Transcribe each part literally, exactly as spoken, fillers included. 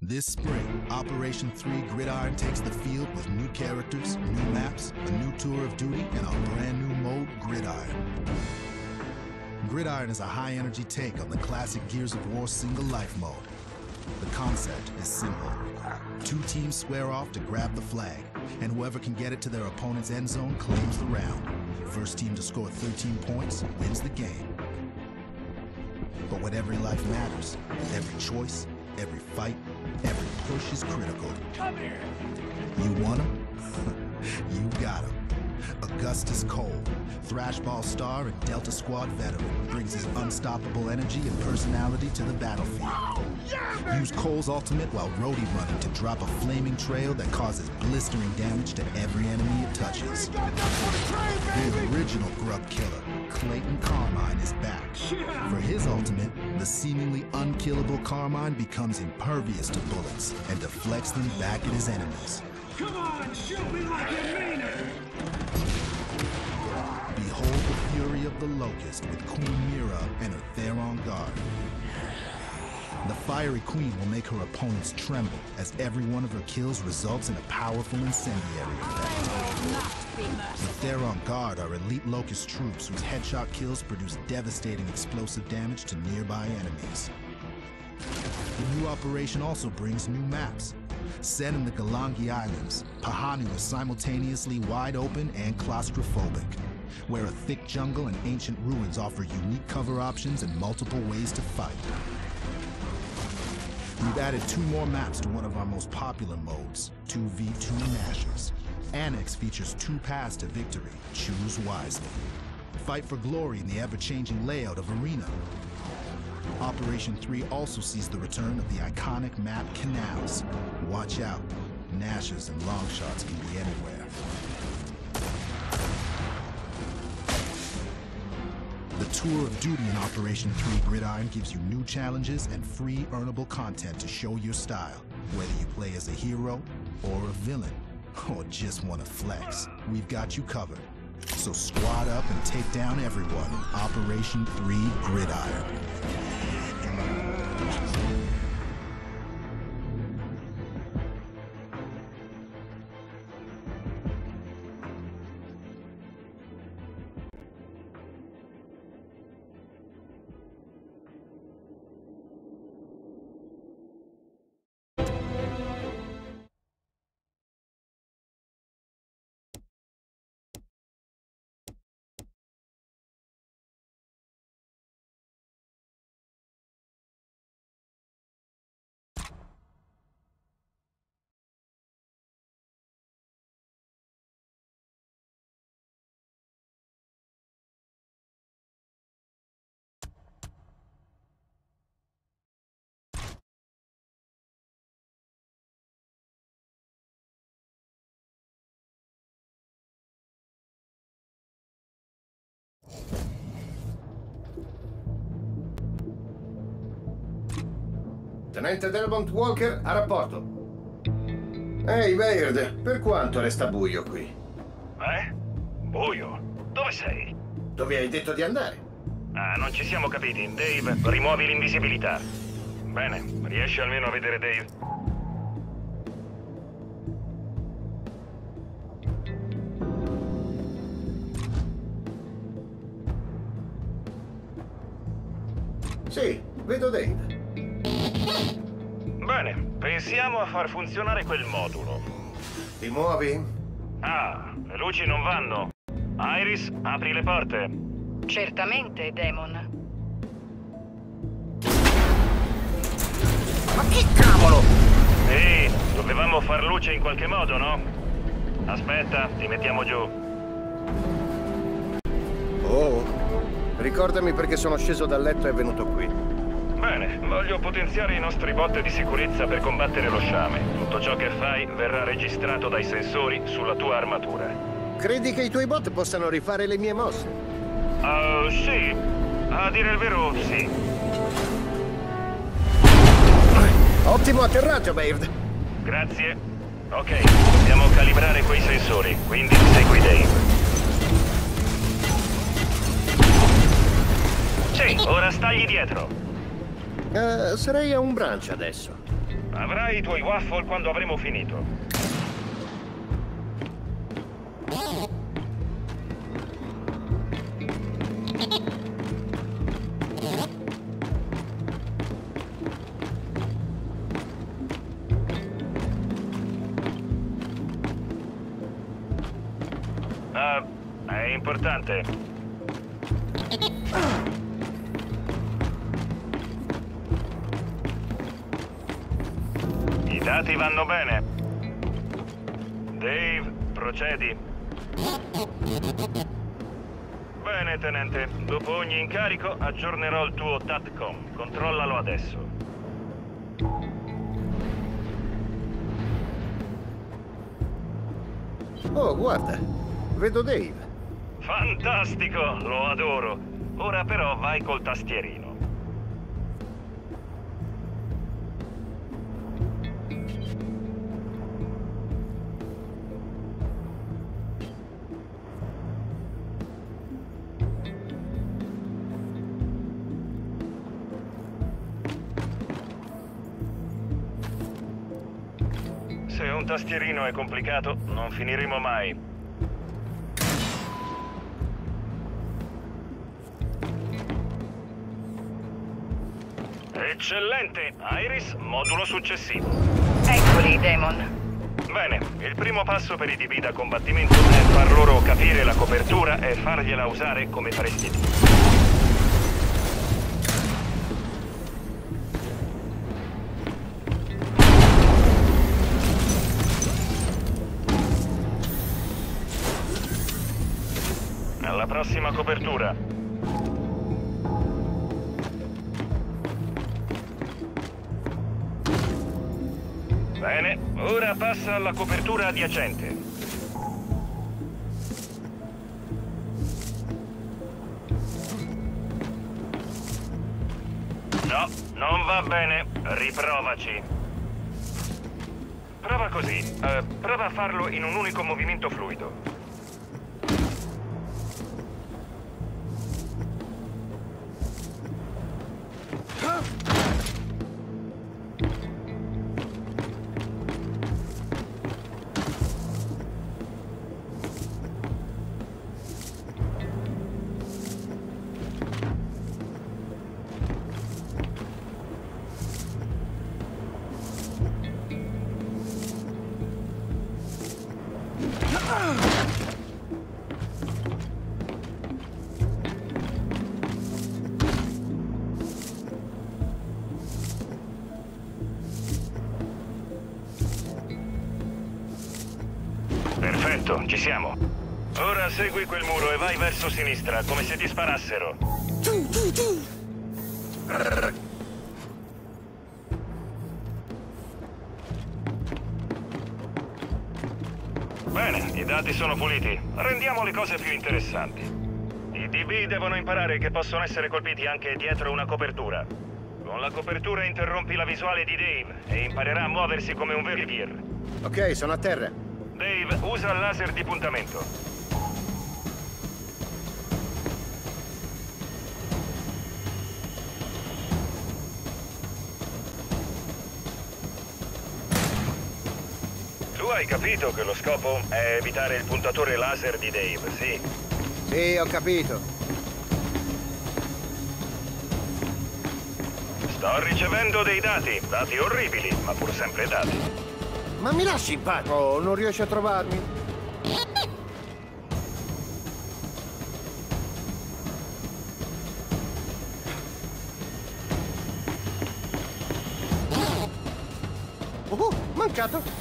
This spring, Operation three Gridiron takes the field with new characters, new maps, a new tour of duty, and a brand new mode, Gridiron. Gridiron is a high-energy take on the classic Gears of War single-life mode. The concept is simple. Two teams square off to grab the flag, and whoever can get it to their opponent's end zone claims the round. First team to score thirteen points wins the game. But when every life matters, every choice, every fight, every push is critical. Come here! You want him? You got him. Augustus Cole, Thrashball star and Delta Squad veteran, brings his unstoppable energy and personality to the battlefield. Yeah, Use Cole's ultimate while roadie running to drop a flaming trail that causes blistering damage to every enemy it touches. The original Grub Killer, Clayton Carmine, is back. For his ultimate, the seemingly unkillable Carmine becomes impervious to bullets and deflects them back at his enemies. Come on, shoot me like you mean it! Behold the fury of the Locust with Queen Mira and her Theron Guard. The fiery queen will make her opponents tremble, as every one of her kills results in a powerful incendiary effect. The Theron Guard are elite Locust troops whose headshot kills produce devastating explosive damage to nearby enemies. The new operation also brings new maps. Set in the Galangi Islands, Pahanu is simultaneously wide open and claustrophobic, where a thick jungle and ancient ruins offer unique cover options and multiple ways to fight. We've added two more maps to one of our most popular modes, two v two Nashers. Annex features two paths to victory. Choose wisely. Fight for glory in the ever-changing layout of Arena. Operation three also sees the return of the iconic map Canals. Watch out, Nashers and Longshots can be anywhere. The tour of duty in Operation three Gridiron gives you new challenges and free earnable content to show your style, whether you play as a hero or a villain, or just want to flex. We've got you covered. So squad up and take down everyone in Operation three Gridiron. Tenente Delmont Walker, a rapporto. Ehi, Baird, per quanto resta buio qui? Eh? Buio? Dove sei? Dove hai detto di andare? Ah, non ci siamo capiti. Dave, rimuovi l'invisibilità. Bene, riesci almeno a vedere Dave? Sì, vedo Dave. Bene, pensiamo a far funzionare quel modulo. Ti muovi? Ah, le luci non vanno. Iris, apri le porte. Certamente, Demon. Ma che cavolo! Ehi, dovevamo far luce in qualche modo, no? Aspetta, ti mettiamo giù. Oh, ricordami perché sono sceso dal letto e venuto qui. Bene, voglio potenziare i nostri bot di sicurezza per combattere lo sciame. Tutto ciò che fai verrà registrato dai sensori sulla tua armatura. Credi che i tuoi bot possano rifare le mie mosse? Uh, sì. A dire il vero, sì. Ottimo atterraggio, Baird. Grazie. Ok, dobbiamo calibrare quei sensori, quindi segui Dave. Sì, ora stagli dietro. Uh, sarei a un branch adesso. Avrai i tuoi waffle quando avremo finito. Ah, è importante. I dati vanno bene. Dave, procedi. Bene, tenente. Dopo ogni incarico aggiornerò il tuo TATCOM. Controllalo adesso. Oh, guarda. Vedo Dave. Fantastico, lo adoro. Ora però vai col tastierino. Se un tastierino è complicato, non finiremo mai. Eccellente! Iris, modulo successivo. Eccoli, Damon. Bene, il primo passo per i D B da combattimento è far loro capire la copertura e fargliela usare come faresti tu. Alla prossima copertura. Bene, ora passa alla copertura adiacente. No, non va bene. Riprovaci. Prova così. Eh, prova a farlo in un unico movimento fluido. Perfetto, ci siamo. Ora segui quel muro e vai verso sinistra, come se ti sparassero. Bene, i dati sono puliti. Rendiamo le cose più interessanti. I D B devono imparare che possono essere colpiti anche dietro una copertura. Con la copertura interrompi la visuale di Dave e imparerà a muoversi come un vertier. Ok, sono a terra. Dave, usa il laser di puntamento. Tu hai capito che lo scopo è evitare il puntatore laser di Dave, sì? Sì, ho capito. Sto ricevendo dei dati, dati orribili, ma pur sempre dati. Ma mi lasci in pace? Oh, non riesci a trovarmi? Oh, mancato!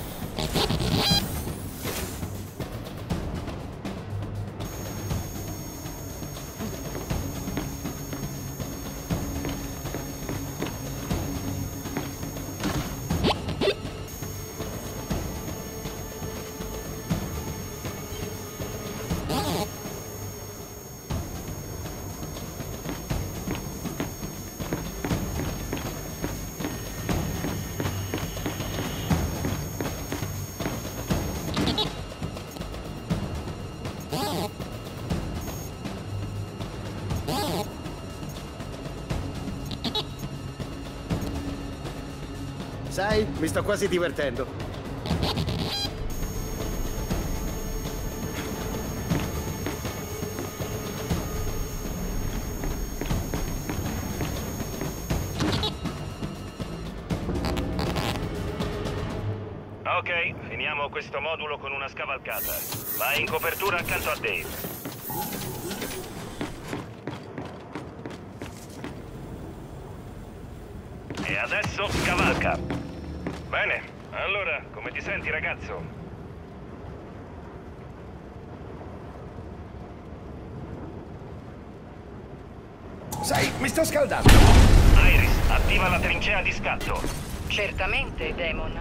Sai, mi sto quasi divertendo. Ok, finiamo questo modulo con una scavalcata. Vai in copertura accanto a Dave. E adesso scavalca. Bene, allora, come ti senti, ragazzo? Sai, mi sto scaldando. Iris, attiva la trincea di scatto. Certamente, Damon.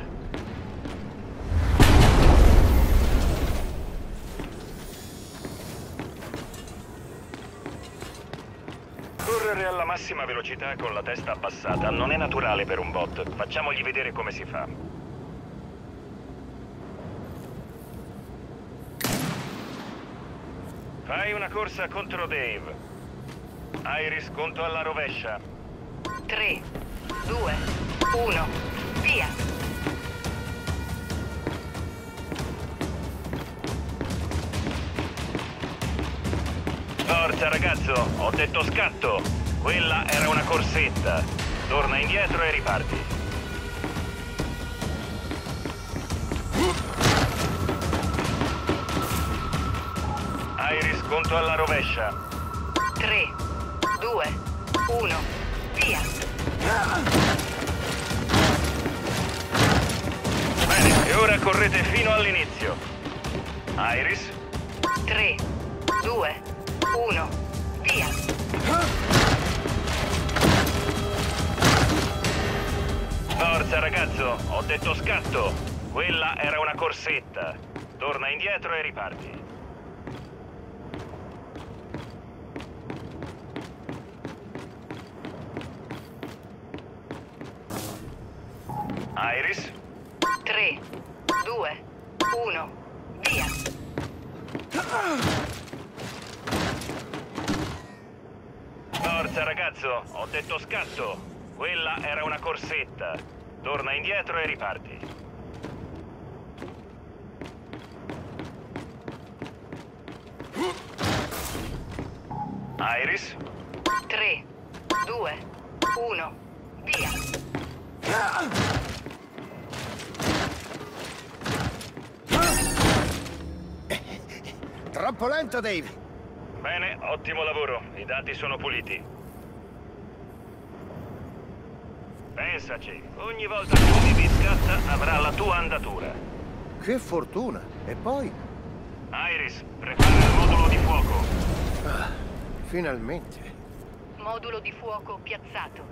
Correre alla massima velocità con la testa abbassata non è naturale per un bot. Facciamogli vedere come si fa. Fai una corsa contro Dave. Iris, conto alla rovescia. tre, due, uno, via! Forza, ragazzo, ho detto scatto. Quella era una corsetta. Torna indietro e riparti. Iris, conto alla rovescia. tre, due, uno, via! Bene, e ora correte fino all'inizio. Iris, tre, due, uno, via! forza, ragazzo, ho detto scatto. Quella era una corsetta. Torna indietro e riparti. Iris, tre, due, uno, via! forza, ragazzo, ho detto scatto. Quella era una corsetta. Torna indietro e riparti. Iris, tre, due, uno, via! Troppo lento, Dave. bene, ottimo lavoro. I dati sono puliti. Pensaci, ogni volta che un D B scatta avrà la tua andatura. Che fortuna. E poi? Iris, prepara il modulo di fuoco. Ah, finalmente. Modulo di fuoco piazzato.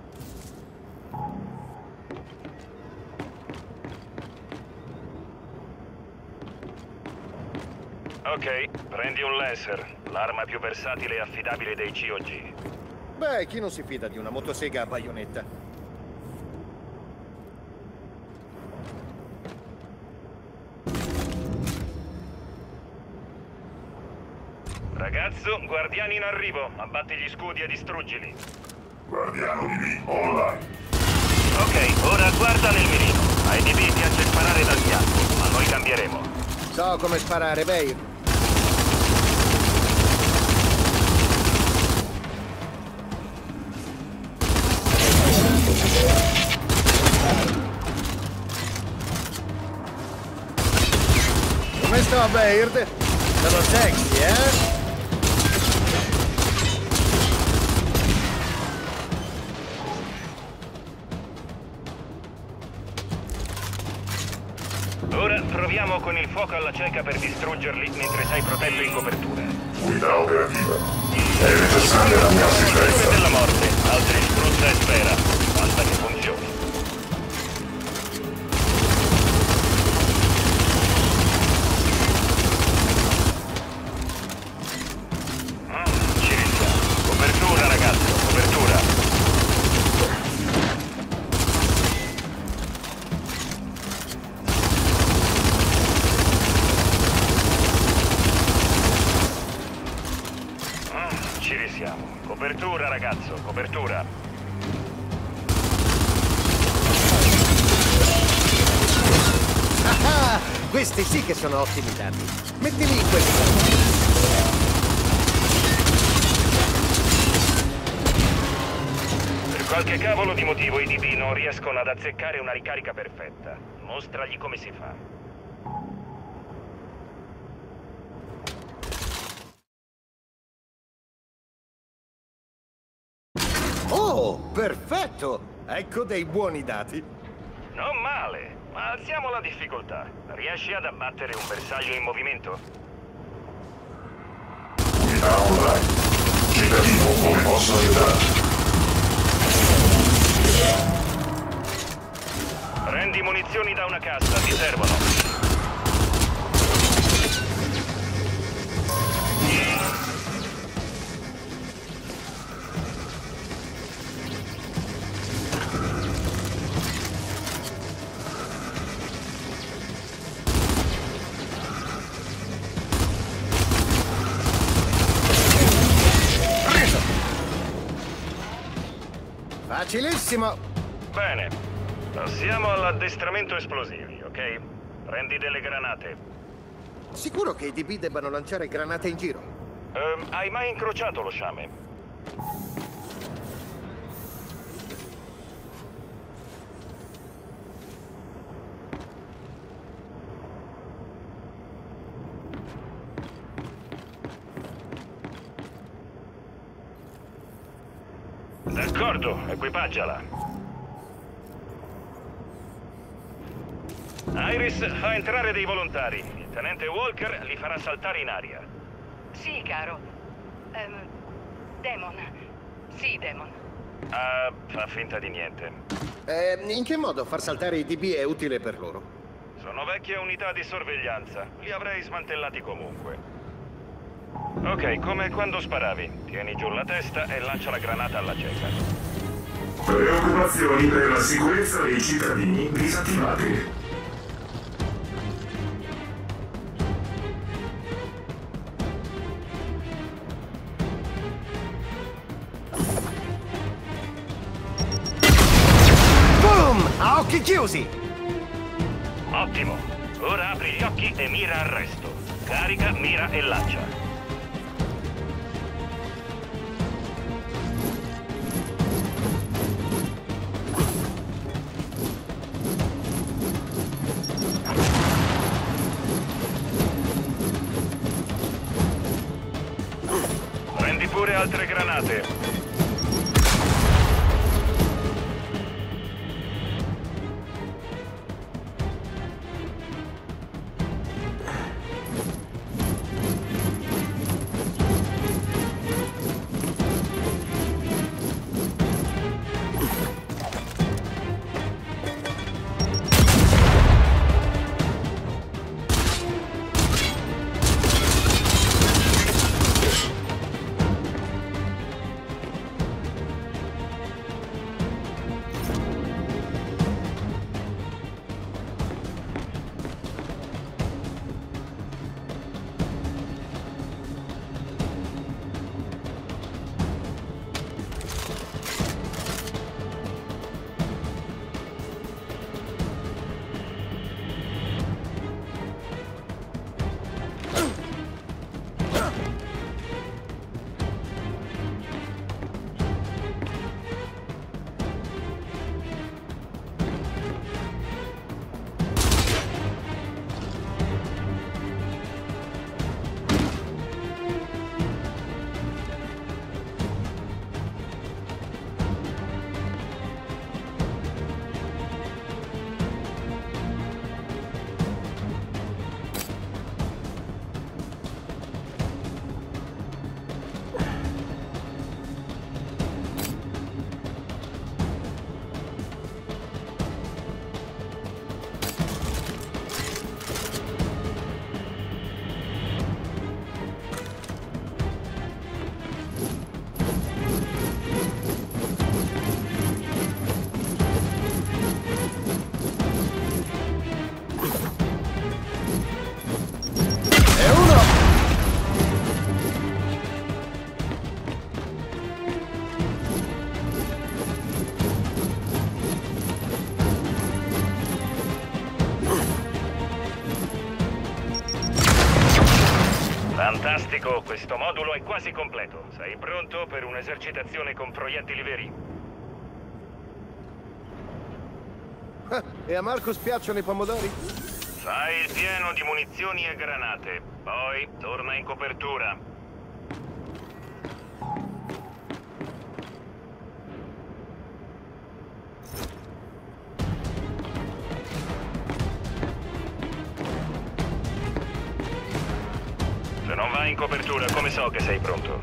Ok, prendi un laser, l'arma più versatile e affidabile dei C O G. Beh, chi non si fida di una motosega a baionetta? Ragazzo, guardiani in arrivo. Abbatti gli scudi e distruggili. Guardiano D B online. Ok, ora guarda nel mirino. Ai D B piace sparare dal fianco, ma noi cambieremo. So come sparare, Babe. Come sto, Baird? Sono sexy, eh? Ora proviamo con il fuoco alla cieca per distruggerli mentre sei protetto in copertura. Unità operativa. È necessaria la mia Soluzione assistenza. della morte, altri spruzza e spera. Basta che funzioni. Mm, ci risiamo. Copertura, ragazzo, copertura. Ci risiamo. Copertura, ragazzo, copertura. Questi sì che sono ottimi dati. Mettili in questo. Per qualche cavolo di motivo i D B non riescono ad azzeccare una ricarica perfetta. Mostragli come si fa. Oh, perfetto! Ecco dei buoni dati. Non male, ma alziamo la difficoltà. Riesci ad abbattere un bersaglio in movimento? Unità online. Cittadino, come posso aiutarti? Prendi munizioni da una cassa, ti servono. Facilissimo! Bene, passiamo all'addestramento esplosivi, ok? Prendi delle granate. Sicuro che i D B debbano lanciare granate in giro? Ehm, hai mai incrociato lo sciame? D'accordo, equipaggiala. Iris, fa entrare dei volontari. Il tenente Walker li farà saltare in aria. Sì, caro. Ehm, Demon. Sì, Demon. Ah, fa finta di niente. Eh, in che modo far saltare i D B è utile per loro? Sono vecchie unità di sorveglianza. Li avrei smantellati comunque. Ok, come quando sparavi. Tieni giù la testa e lancia la granata alla cieca. Preoccupazioni per la sicurezza dei cittadini disattivate. Boom! A occhi chiusi! Ottimo. Ora apri gli occhi e mira al resto. Carica, mira e lancia. Prendi pure altre granate. Fantastico, questo modulo è quasi completo. Sei pronto per un'esercitazione con proiettili veri? Ah, e a Marcus piacciono i pomodori? Fai il pieno di munizioni e granate, poi torna in copertura. Se non vai in copertura, come so che sei pronto?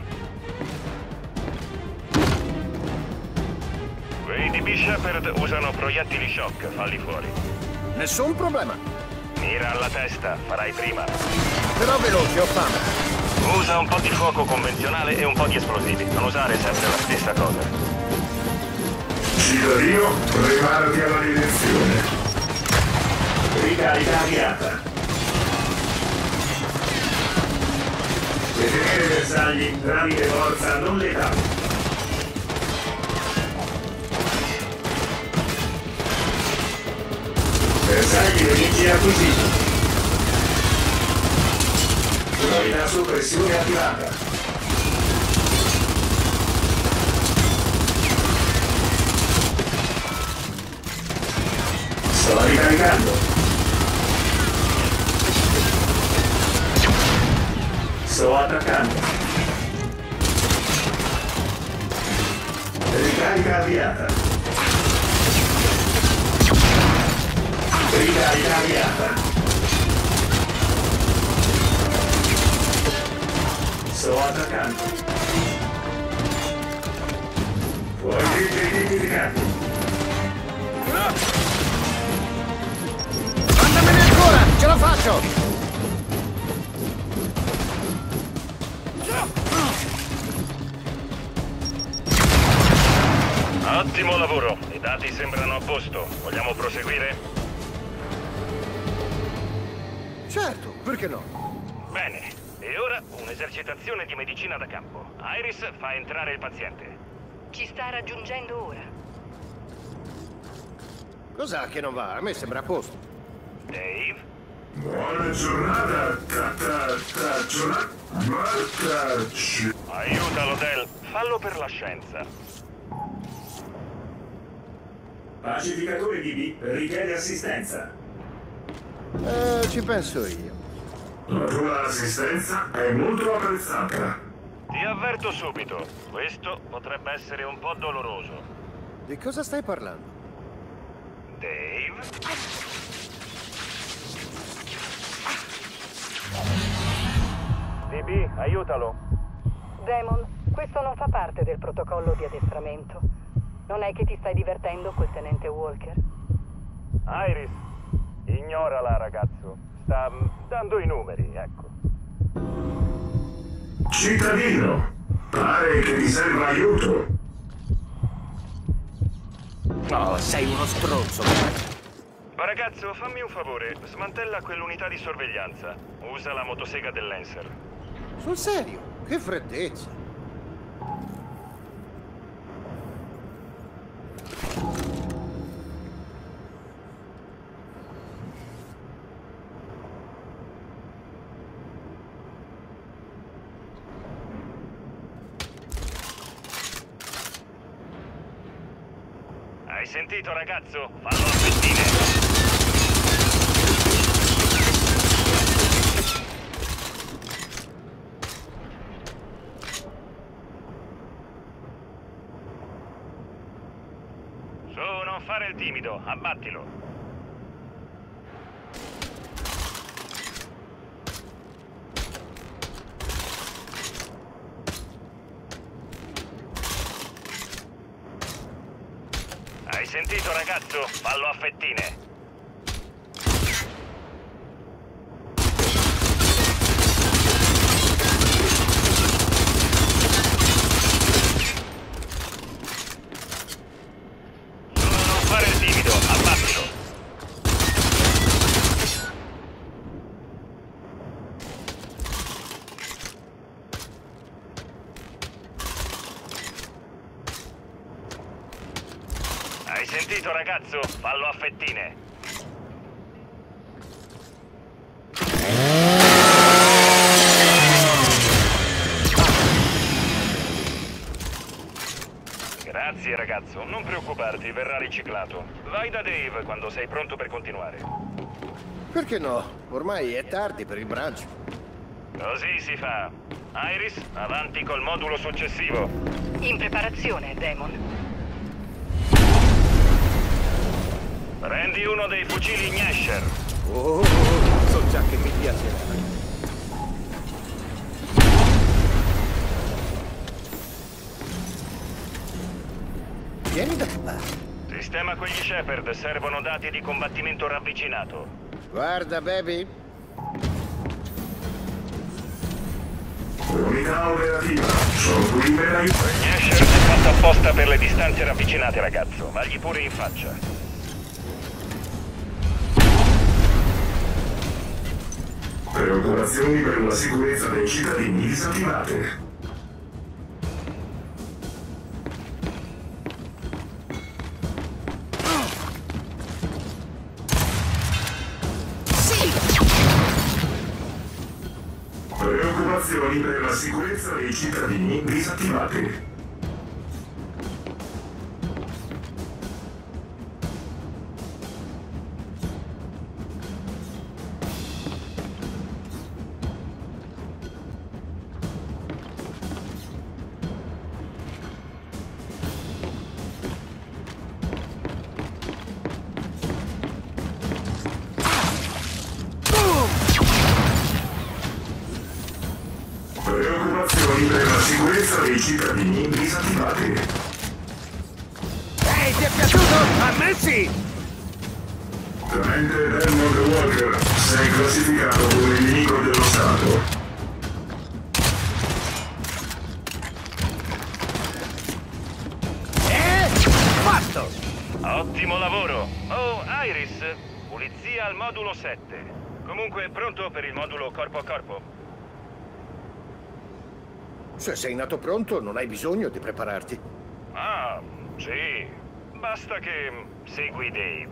Quei di Shepard usano proiettili shock, falli fuori. Nessun problema. Mira alla testa, farai prima. Però veloce, ho fame. Usa un po' di fuoco convenzionale e un po' di esplosivi. Non usare sempre la stessa cosa. Cittadino, preparati alla direzione. Ricarica avviata. Detenere bersagli tramite forza non letale. Bersagli nemici acquisiti. Unità soppressione attivata. Sto ricaricando. Sto attaccando. Ricarica avviata. Ricarica avviata. Sto attaccando. Fuori identificati. Mandamene ancora, ce la faccio! Ottimo lavoro, i dati sembrano a posto. Vogliamo proseguire? Certo, perché no? Bene, e ora un'esercitazione di medicina da campo. Iris fa entrare il paziente. Ci sta raggiungendo ora. Cos'ha che non va? A me sembra a posto. Dave? Buona giornata, tata, tata, giornata, marcaci. Aiutalo, Del. Fallo per la scienza. Pacificatore D B richiede assistenza. Eh, ci penso io. La tua assistenza è molto apprezzata. Ti avverto subito, questo potrebbe essere un po' doloroso. Di cosa stai parlando? Dave? D B, aiutalo. Damon, questo non fa parte del protocollo di addestramento. Non è che ti stai divertendo col tenente Walker? Iris, ignorala, ragazzo. Sta dando i numeri, ecco. Cittadino, pare che ti serva aiuto. No, sei uno stronzo. Ma ragazzo, fammi un favore. Smantella quell'unità di sorveglianza. Usa la motosega del Lancer. Sul serio? Che freddezza. Hai sentito, ragazzo? Fallo a pettine. Su, non fare il timido, abbattilo. Hai sentito, ragazzo? Fallo a fettine. Non fare il timido, abbattilo. Hai sentito, ragazzo? Fallo a fettine. ragazzo, non preoccuparti, verrà riciclato. Vai da Dave quando sei pronto per continuare. Perché no? Ormai è tardi per il brunch. Così si fa. Iris, avanti col modulo successivo. In preparazione, Damon. Prendi uno dei fucili Gnasher. Oh, so già che mi piacerà. Vieni da qua. Sistema quegli Shepard, servono dati di combattimento ravvicinato. Guarda, baby. Unità operativa. Sono qui per aiutare. Gnasher è fatto apposta per le distanze ravvicinate, ragazzo. Vagli pure in faccia. Preoccupazioni per la sicurezza dei cittadini disattivate. Preoccupazioni per la sicurezza dei cittadini disattivate. Preoccupazioni per la sicurezza dei cittadini disattivate. Ehi, ti è piaciuto? A me sì! Tenente Delmond Walker, sei classificato come nemico dello Stato. Eh? Fatto! Ottimo lavoro. Oh, Iris, pulizia al modulo sette. Comunque, pronto per il modulo corpo a corpo? Se sei nato pronto, non hai bisogno di prepararti. Ah, sì. Basta che segui Dave.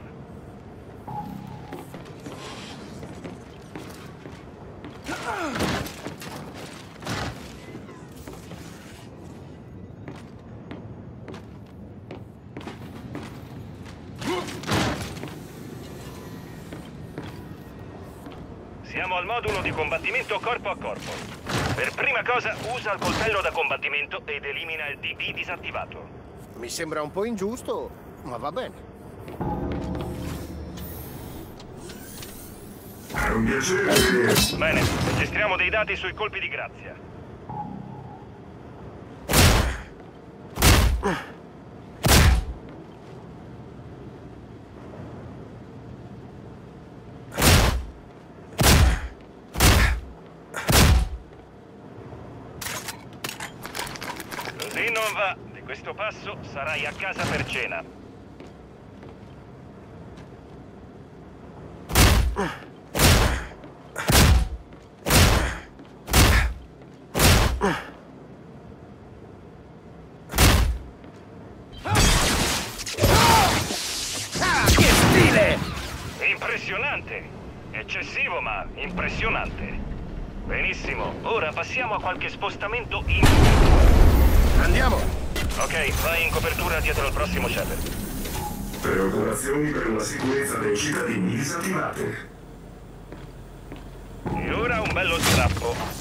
Siamo al modulo di combattimento corpo a corpo. Per prima cosa, usa il coltello da combattimento ed elimina il D P disattivato. Mi sembra un po' ingiusto, ma va bene. È un piacere vederti. Bene, registriamo dei dati sui colpi di grazia. Così non va. Di questo passo sarai a casa per cena. Ah, che stile! Impressionante! Eccessivo, ma impressionante. Benissimo, ora passiamo a qualche spostamento in... Andiamo! Ok, vai in copertura dietro al prossimo Shepard. Preoccupazioni per la sicurezza dei cittadini disattivate. E ora un bello strappo.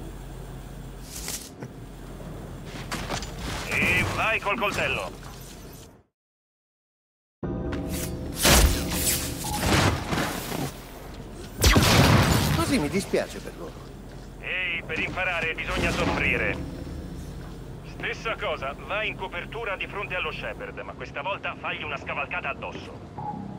E vai col coltello. Sì, mi dispiace per loro. Ehi, per imparare bisogna soffrire. Stessa cosa, vai in copertura di fronte allo Shepard, ma questa volta fagli una scavalcata addosso.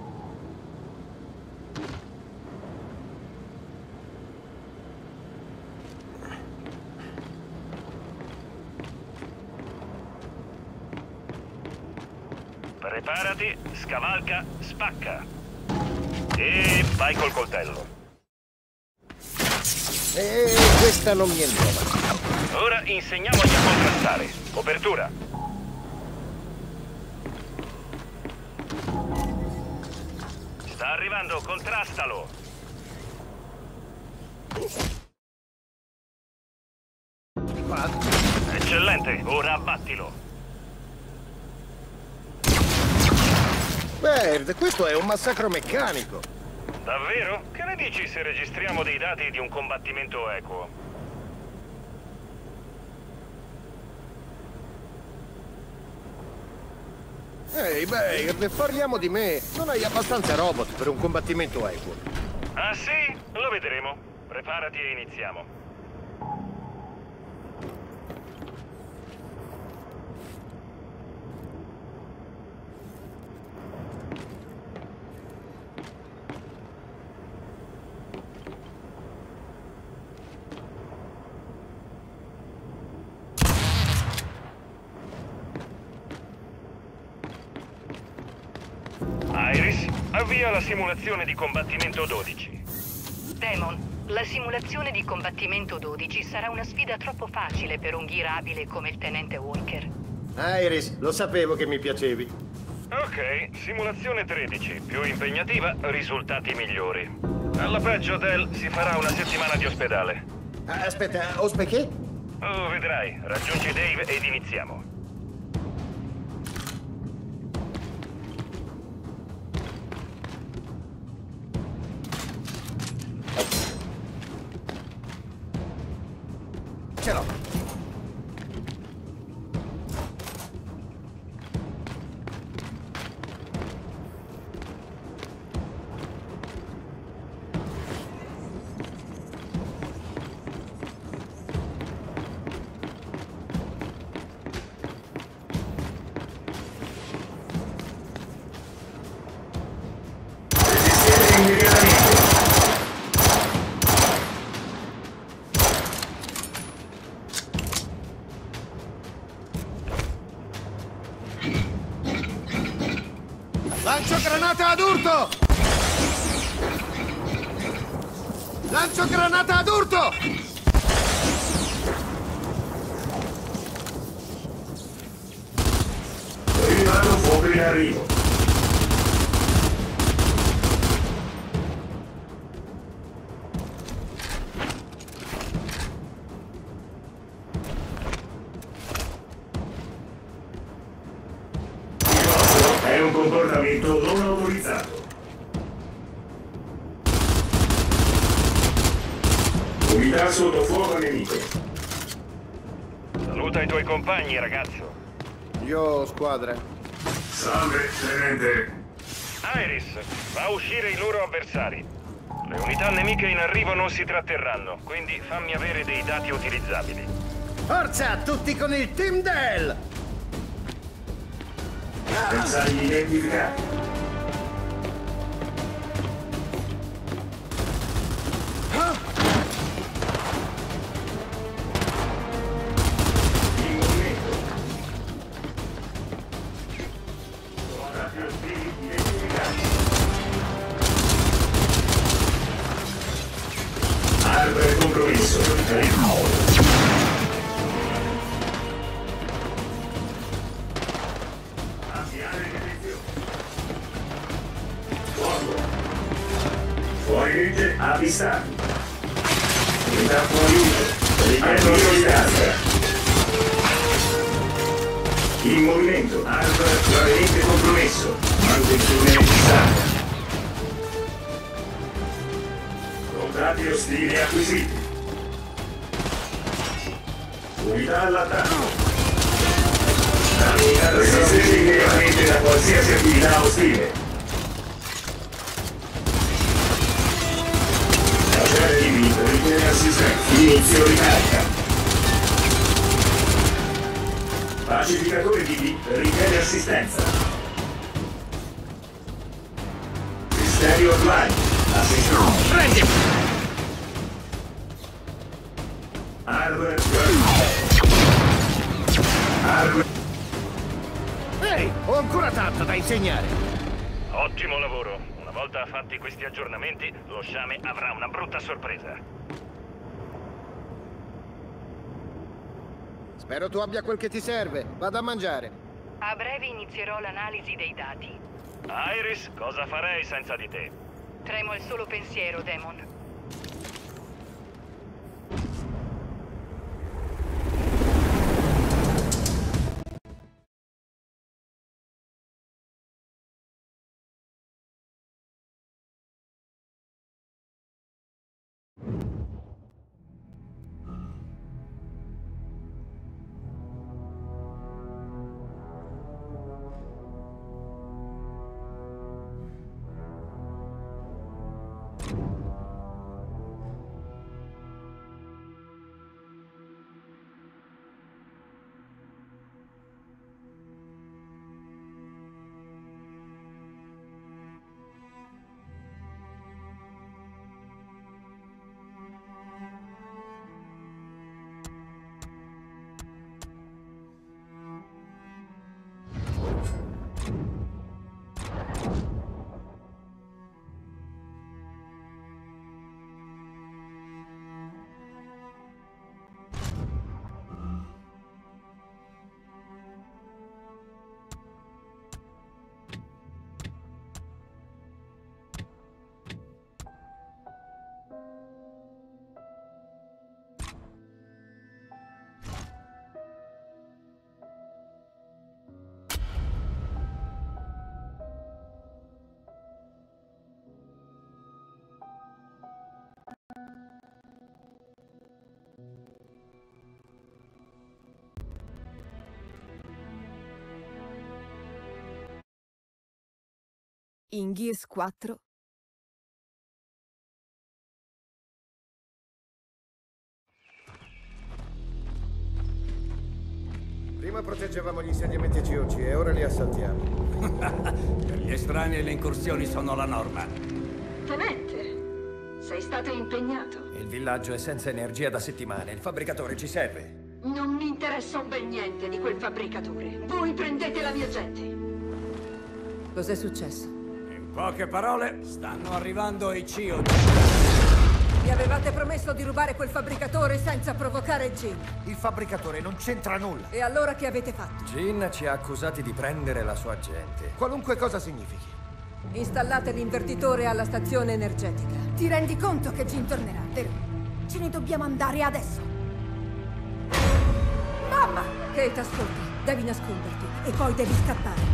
Preparati, scavalca, spacca. E vai col coltello. E questa non mi è nuova. Ora insegniamogli a contrastare. Copertura. Sta arrivando, contrastalo. Eccellente, ora abbattilo. Baird, questo è un massacro meccanico. Davvero? Che ne dici se registriamo dei dati di un combattimento equo? Ehi, Baird, parliamo di me. Non hai abbastanza robot per un combattimento equo. Ah sì? Lo vedremo. Preparati e iniziamo. Iris, avvia la simulazione di combattimento dodici. Damon, la simulazione di combattimento dodici sarà una sfida troppo facile per un ghir abile come il tenente Walker. Iris, lo sapevo che mi piacevi. Ok, simulazione tredici, più impegnativa, risultati migliori. Alla peggio, Del, si farà una settimana di ospedale. Ah, aspetta, ospe che? Oh, vedrai, raggiungi Dave ed iniziamo. Ce l'ho. Lancio granata ad urto! Lancio granata ad urto! Arrivato fuoco in arrivo. È un comportamento non autorizzato. Unità sotto fuoco nemico. Saluta i tuoi compagni, ragazzo. Io, squadra. Salve, tenente. Iris, fa uscire i loro avversari. Le unità nemiche in arrivo non si tratterranno, quindi fammi avere dei dati utilizzabili. Forza, tutti con il Team Del! Bersagli identificati. In movimento. Radio spiriti identificati. Arbore compromesso. Fuori legge avvistato. Unità fuori uso. Richiamo di stanza. In movimento. Alfa gravemente compromesso. Manutenzione necessaria. Contatti ostili acquisiti. Unità all'attacco. Resiste immediatamente da qualsiasi attività ostile. Obiettivi Inizio ricarica. Pacificatore D D richiede assistenza. Sistemi online. Assistenza. Prendi! Hardware. Hardware. Ehi, ho ancora tanto da insegnare. Ottimo lavoro. Una volta fatti questi aggiornamenti, lo sciame avrà una brutta sorpresa. Spero tu abbia quel che ti serve. Vado a mangiare. A breve inizierò l'analisi dei dati. Iris, cosa farei senza di te? Tremo al solo pensiero, Demon. In Gears quattro. Prima proteggevamo gli insediamenti C O C e ora li assaltiamo. Per gli estranei le incursioni sono la norma. Tenente, sei stato impegnato. Il villaggio è senza energia da settimane. Il fabbricatore ci serve. Non mi interessa un bel niente di quel fabbricatore. Voi prendete la mia gente. Cos'è successo? In poche parole, stanno arrivando i C O C. Mi avevate promesso di rubare quel fabbricatore senza provocare Jin. Il fabbricatore non c'entra nulla. E allora che avete fatto? Jin ci ha accusati di prendere la sua gente. Qualunque cosa significhi. Installate l'invertitore alla stazione energetica. Ti rendi conto che Jin tornerà, vero? Ce ne dobbiamo andare adesso. Mamma! Kate, ascolta. Devi nasconderti e poi devi scappare.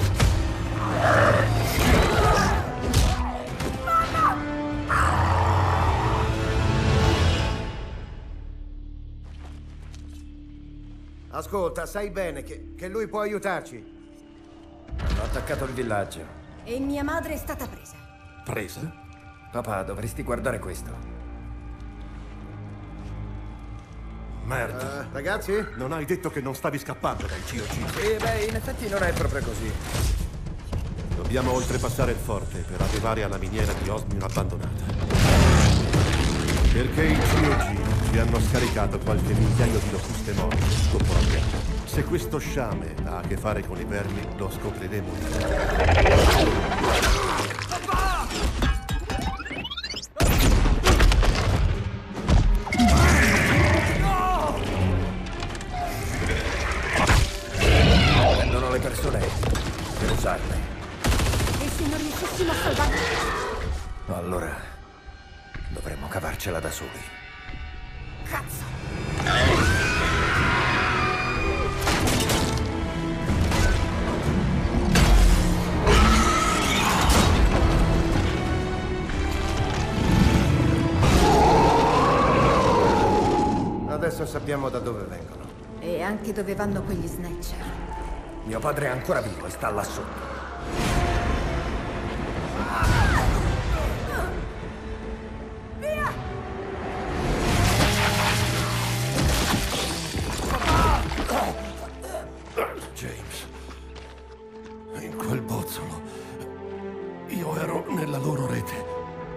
Ascolta, sai bene che, che lui può aiutarci. Hanno attaccato il villaggio. E mia madre è stata presa. Presa? Papà, dovresti guardare questo. Merda. Uh, ragazzi? Non hai detto che non stavi scappando dai C O C? Sì, beh, in effetti non è proprio così. Dobbiamo oltrepassare il forte per arrivare alla miniera di Osmium abbandonata. Perché i C O C ci hanno scaricato qualche migliaio di locuste morte dopo la guerra. Se questo sciame ha a che fare con i vermi, lo scopriremo. Papà! No! Prendono le persone per usarle. E se non riuscissimo a salvarli? Allora, dovremmo cavarcela da soli. Cazzo! Adesso sappiamo da dove vengono. E anche dove vanno quegli snatcher. Mio padre è ancora vivo e sta là sotto. Via!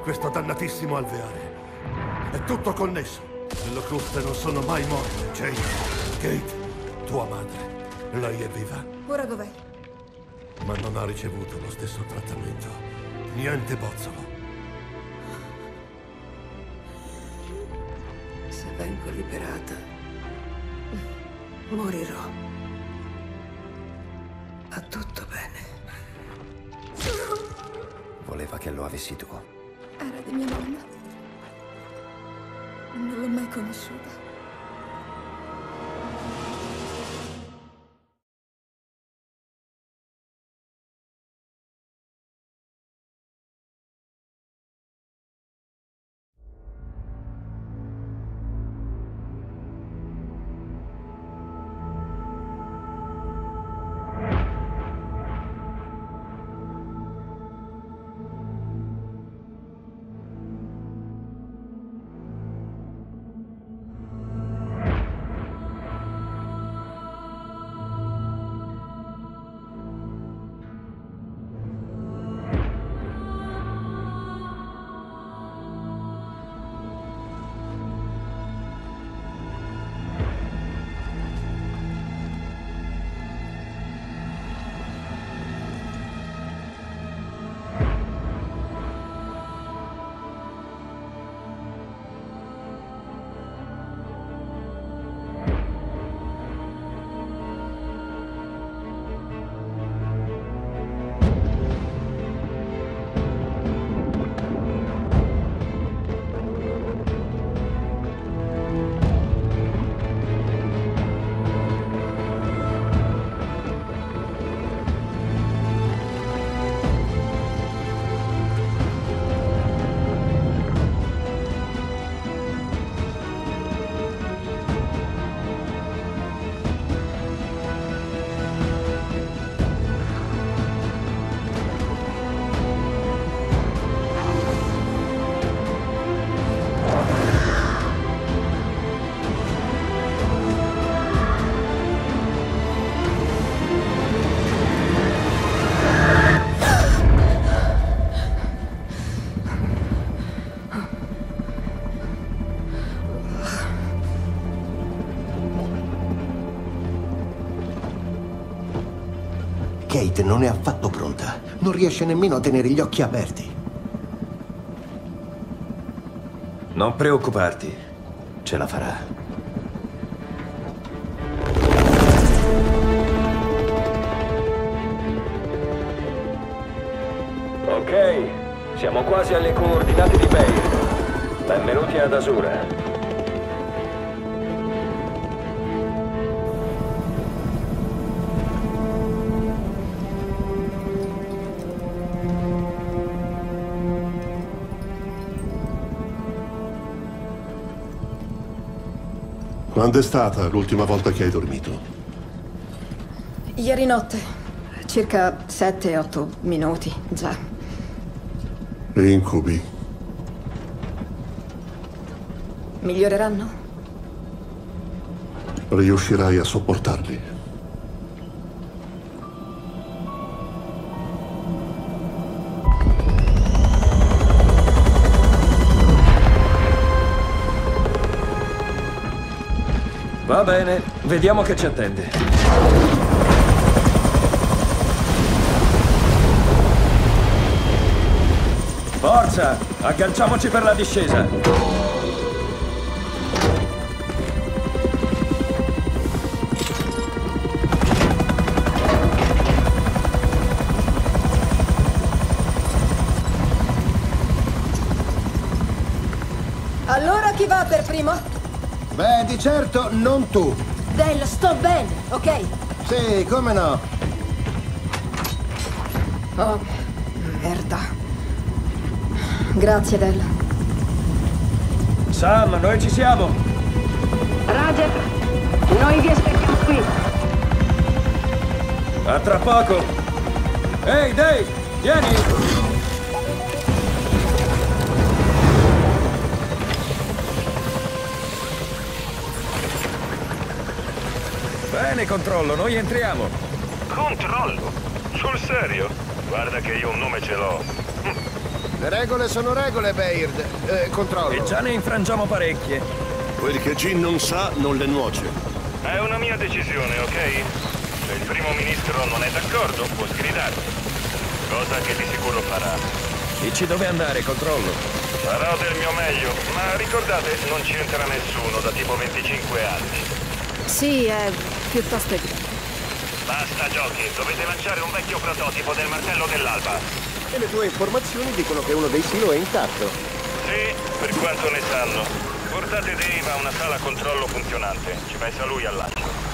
questo dannatissimo alveare. È tutto connesso. Le locuste non sono mai morte, Jane. Kate, tua madre, lei è viva? Ora dov'è? Ma non ha ricevuto lo stesso trattamento. Niente bozzolo. Se vengo liberata, morirò. Va tutto bene. Voleva che lo avessi tu. Era di mia nonna. Non l'ho mai conosciuta. Kate non è affatto pronta. Non riesce nemmeno a tenere gli occhi aperti. Non preoccuparti. Ce la farà. Ok, siamo quasi alle coordinate di Bay. Benvenuti ad Asura. Quando è stata l'ultima volta che hai dormito? Ieri notte. Circa sette otto minuti, già. E incubi? Miglioreranno? Riuscirai a sopportarli? Va bene, vediamo che ci attende. Forza, agganciamoci per la discesa. Allora chi va per primo? Beh, di certo non tu. Del, sto bene, ok? Sì, come no? Oh, merda. Grazie, Del. Sam, noi ci siamo. Roger, noi vi aspettiamo qui. A tra poco. Ehi, Dave, vieni. Bene, controllo, noi entriamo. Controllo? Sul serio? Guarda che io un nome ce l'ho. Le regole sono regole, Baird. Eh, controllo. E già ne infrangiamo parecchie. Quel che Jin non sa, non le nuoce. È una mia decisione, ok? Se il primo ministro non è d'accordo, può sgridarmi. Cosa che di sicuro farà. Dici dove andare, controllo? Farò del mio meglio, ma ricordate, non ci entra nessuno da tipo venticinque anni. Sì, è piuttosto evidente. Basta giochi, dovete lanciare un vecchio prototipo del martello dell'alba. E le tue informazioni dicono che uno dei silo è intatto. Sì, per quanto ne sanno. Portate Dave a una sala controllo funzionante. Ci pensa lui al lancio.